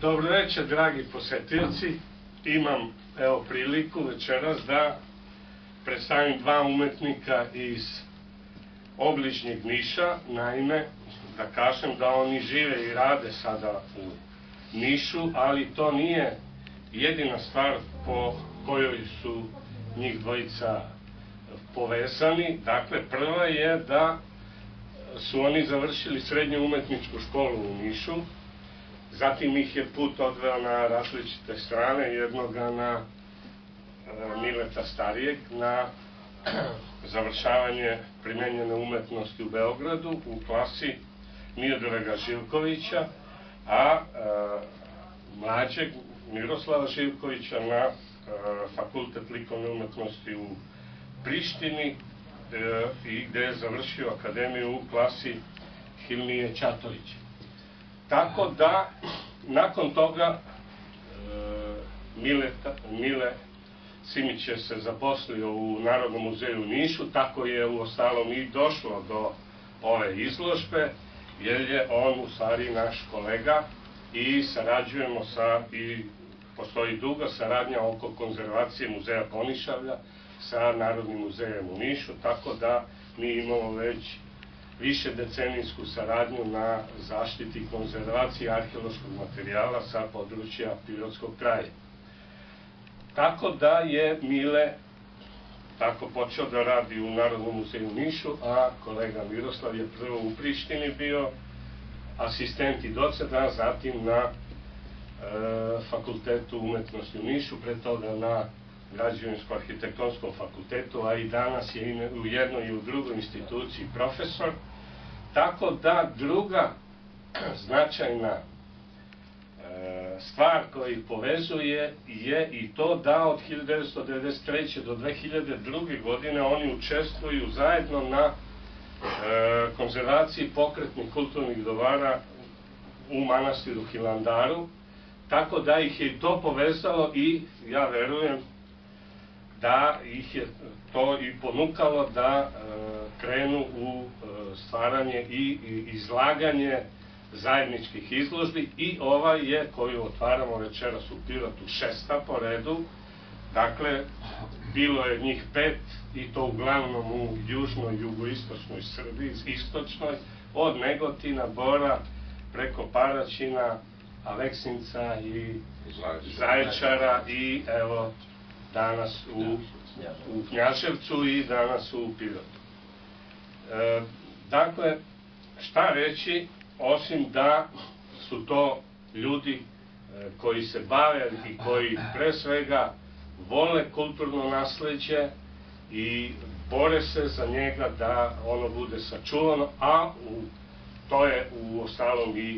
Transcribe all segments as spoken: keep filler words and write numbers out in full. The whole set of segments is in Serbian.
Dobro večer, dragi posetioci. Imam, evo, priliku večeras da predstavim dva umetnika iz obližnjeg Niša. Naime, da kažem da oni žive i rade sada u Nišu, ali to nije jedina stvar po kojoj su njih dvojica povezani. Dakle, prva je da su oni završili srednju umetničku školu u Nišu, zatim ih je put odveo na različite strane, jednoga na Mileta Starijeg, na završavanje primenjene umetnosti u Beogradu u klasi Miodraga Živkovića, a mlađeg Miroslava Živkovića na Fakultet likovne umetnosti u Prištini, i gde je završio akademiju u klasi Hilmije Ćatovića. Tako da, nakon toga, Mile Simić je se zaposlio u Narodnom muzeju u Nišu, tako je u ostalom i došlo do ove izložbe, jer je on u stvari naš kolega i sarađujemo sa, i postoji duga saradnja oko konzervacije muzeja Konišavlja sa Narodnim muzejem u Nišu, tako da mi imamo već više decenijsku saradnju na zaštiti i konzervaciji arheološkog materijala sa područja Pirotskog kraja. Tako da je Mile tako počeo da radi u Narodnom muzeju u Nišu, a kolega Miroslav je prvo u Prištini bio asistent i docent, a zatim na Fakultetu umetnosti u Nišu, pre toga na Građevinsko-arhitektonskom fakultetu, a i danas je u jednoj i u drugoj instituciji profesor. Tako da druga značajna stvar koja ih povezuje je i to da od hiljadu devetsto devedeset treće do dve hiljade druge. godine oni učestvuju zajedno na konzervaciji pokretnih kulturnih dobara u manastiru Hilandaru, tako da ih je to povezalo i ja verujem da ih je to i ponukalo da krenu u stvaranje i izlaganje zajedničkih izložbi, i ova je, koju otvaramo večeras u Pirotu, šesta po redu. Dakle, bilo je njih pet, i to uglavnom u južnoj, jugoistočnoj Srbiji, istočnoj, od Negotina, Bora, preko Paraćina, Aleksinca i Zaječara, i evo danas u Knjaževcu i danas u Pirotu. Dakle, šta reći, osim da su to ljudi koji se bave i koji pre svega vole kulturno nasleđe i bore se za njega da ono bude sačuvano, a to je u ostalom i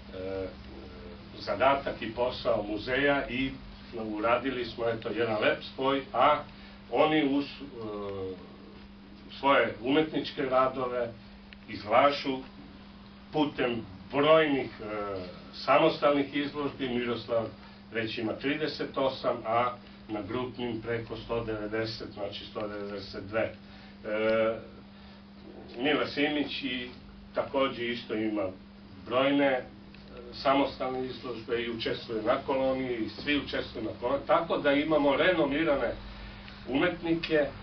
zadatak i posao muzeja, i uradili smo eto jedan lep spoj, a oni uz svoje umetničke radove izlažu putem brojnih samostalnih izložbi. Miroslav već ima trideset osam, a na grupnim preko sto devedeset, znači sto devedeset dve. Mile Simić i takođe isto ima brojne samostalne izložbe i učestvuje na koloniji, i svi učestvuju na koloniji, tako da imamo renomirane umetnike